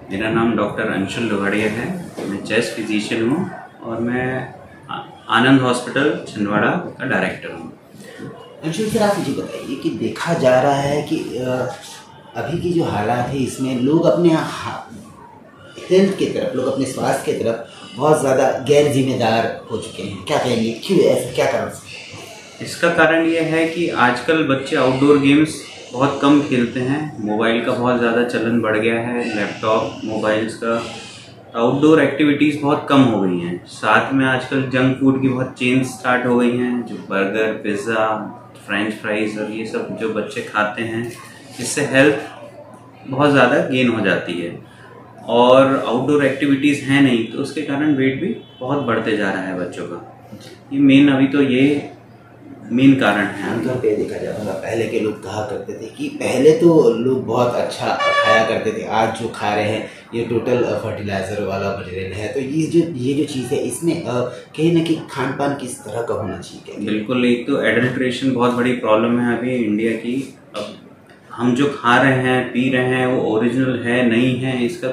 मेरा नाम डॉक्टर अंशुल लोहाड़िया है। मैं चेस्ट फिजिशियन हूँ और मैं आनंद हॉस्पिटल छिंदवाड़ा का डायरेक्टर हूँ। अंशुल सर, आप मुझे बताइए कि देखा जा रहा है कि अभी की जो हालात है इसमें लोग अपने हेल्थ की तरफ, लोग अपने स्वास्थ्य की तरफ बहुत ज़्यादा गैर जिम्मेदार हो चुके हैं। क्या कहेंगे, क्यों ऐसा, क्या कारण है? इसका कारण ये है कि आजकल बच्चे आउटडोर गेम्स बहुत कम खेलते हैं। मोबाइल का बहुत ज़्यादा चलन बढ़ गया है, लैपटॉप मोबाइल्स का। आउटडोर एक्टिविटीज़ बहुत कम हो गई हैं। साथ में आजकल जंक फूड की बहुत चेन स्टार्ट हो गई हैं, जो बर्गर, पिज़्ज़ा, फ्रेंच फ्राइज़ और ये सब जो बच्चे खाते हैं, इससे हेल्थ बहुत ज़्यादा गेन हो जाती है। और आउटडोर एक्टिविटीज़ हैं नहीं, तो उसके कारण वेट भी बहुत बढ़ते जा रहा है बच्चों का। ये मेन अभी तो ये मेन कारण है। आमतौर पे देखा जाता था, पहले के लोग कहा करते थे कि पहले तो लोग बहुत अच्छा खाया करते थे, आज जो खा रहे हैं ये टोटल फर्टिलाइज़र वाला मटेरियल है। तो ये जो चीज़ है, इसमें कहीं ना कहीं खान पान किस तरह का होना चाहिए? बिल्कुल, एक तो एडल्ट्रेशन बहुत बड़ी प्रॉब्लम है अभी इंडिया की। अब हम जो खा रहे हैं, पी रहे हैं, वो ओरिजिनल है नहीं है, इसका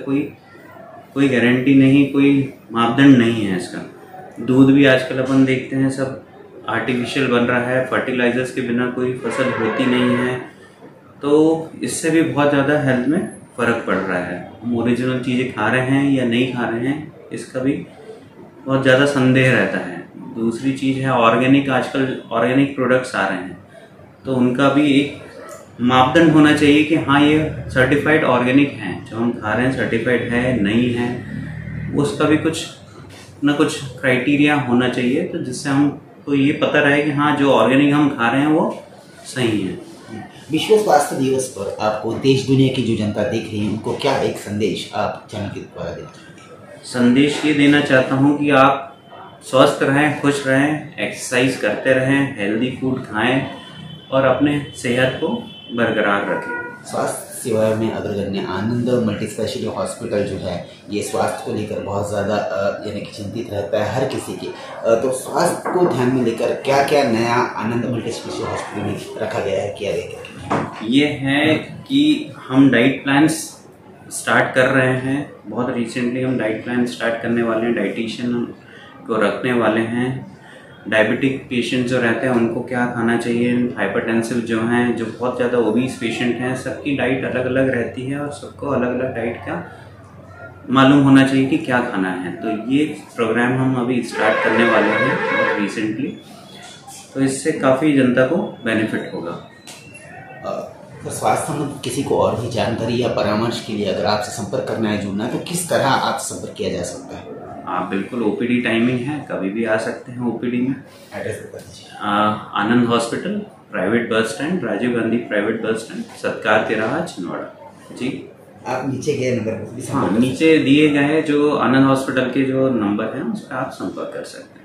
कोई गारंटी नहीं, कोई मापदंड नहीं है इसका। दूध भी आजकल अपन देखते हैं सब आर्टिफिशियल बन रहा है, फर्टिलाइजर्स के बिना कोई फसल होती नहीं है। तो इससे भी बहुत ज़्यादा हेल्थ में फ़र्क पड़ रहा है। हम ओरिजिनल चीज़ें खा रहे हैं या नहीं खा रहे हैं, इसका भी बहुत ज़्यादा संदेह रहता है। दूसरी चीज़ है ऑर्गेनिक, आजकल ऑर्गेनिक प्रोडक्ट्स आ रहे हैं, तो उनका भी एक मापदंड होना चाहिए कि हाँ ये सर्टिफाइड ऑर्गेनिक हैं, जो हम खा रहे हैं सर्टिफाइड है नहीं है, उसका भी कुछ ना कुछ क्राइटेरिया होना चाहिए, तो जिससे हमको ये पता रहे कि हाँ जो ऑर्गेनिक हम खा रहे हैं वो सही है। विश्व स्वास्थ्य दिवस पर आपको देश दुनिया की जो जनता देख रही है, उनको क्या एक संदेश आप चैनल के द्वारा देना चाहेंगे? संदेश ये देना चाहता हूँ कि आप स्वस्थ रहें, खुश रहें, एक्सरसाइज करते रहें, हेल्दी फूड खाएं और अपने सेहत को बरकरार रखें। स्वास्थ्य सेवा में अग्रगण्य आनंद मल्टी स्पेशलिटी हॉस्पिटल जो है, ये स्वास्थ्य को लेकर बहुत ज़्यादा यानी कि चिंतित रहता है हर किसी की। तो स्वास्थ्य को ध्यान में लेकर क्या क्या नया आनंद मल्टी स्पेशलिटी हॉस्पिटल में रखा गया है, किया गया है? ये है कि हम डाइट प्लान्स स्टार्ट कर रहे हैं। बहुत रिसेंटली हम डाइट प्लान स्टार्ट करने वाले हैं, डाइटिशियन को रखने वाले हैं। डायबिटिक पेशेंट जो रहते हैं उनको क्या खाना चाहिए, हाइपरटेंसिव जो हैं, जो बहुत ज़्यादा ओबीस पेशेंट हैं, सबकी डाइट अलग अलग रहती है और सबको अलग अलग डाइट का मालूम होना चाहिए कि क्या खाना है। तो ये प्रोग्राम हम अभी स्टार्ट करने वाले हैं बहुत रिसेंटली, तो इससे काफ़ी जनता को बेनिफिट होगा। तो स्वास्थ्य संबंधित किसी को और भी जानकारी या परामर्श के लिए अगर आपसे संपर्क करना है, जुड़ना है, तो किस तरह आपसे संपर्क किया जा सकता है? आप बिल्कुल ओपीडी टाइमिंग है, कभी भी आ सकते हैं ओपीडी में। एड्रेस बता दीजिए। Anand hospital, private bus stand, Rajiv Gandhi private bus stand, Satkar तिराहा, छिंदवाड़ा। जी, आप नीचे गए नंबर पर भी हाँ, नीचे दिए गए जो आनंद हॉस्पिटल के जो नंबर हैं उस पर आप संपर्क कर सकते हैं।